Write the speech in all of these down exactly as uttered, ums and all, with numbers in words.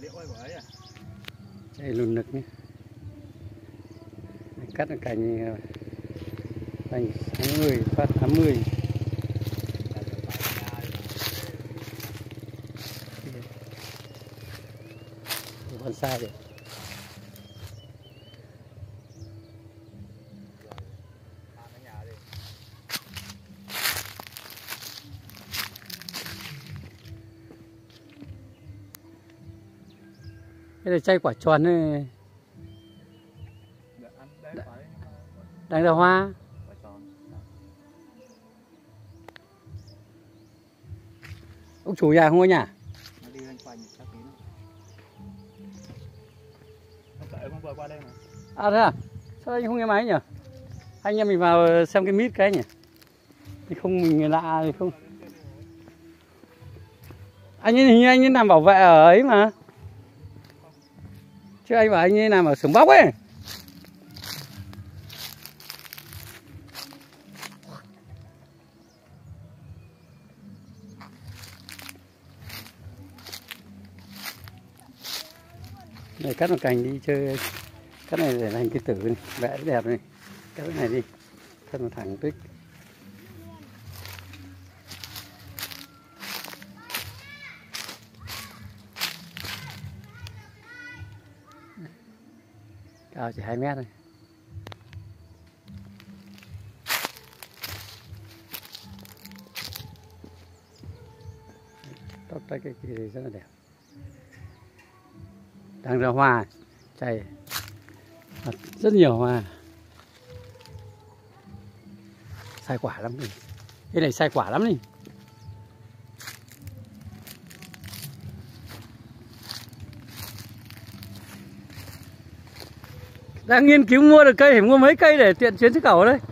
Đây lùn nực nhé. Cắt cái cành cành sáu mươi phát tám mươi. Con sai rồi. Cái này chai quả tròn này. Đang ra hoa. Ông chủ nhà không có nhà? À thế à? Sao anh không nghe máy nhỉ? Anh em mình vào xem cái mít cái nhỉ? Thì không mình lạ thì không. Anh ấy hình như anh ấy làm bảo vệ ở ấy mà. Chứ anh bảo anh ấy làm ở xưởng bóc ấy. Này cắt một cành đi chơi. Cắt này để thành cái tử này, vẽ đẹp này. Cắt cái này đi. Cắt một thẳng tích. Cao chỉ hai mét thôi. Tóc tay cái kia rất là đẹp. Đang ra hoa, chày rất nhiều hoa. Sai quả lắm đi. Cái này sai quả lắm đi. Đang nghiên cứu mua được cây, phải mua mấy cây để tiện chuyến xuất khẩu đấy.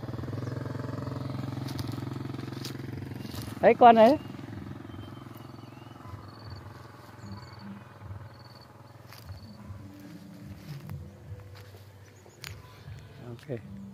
Đấy con đấy. Ok.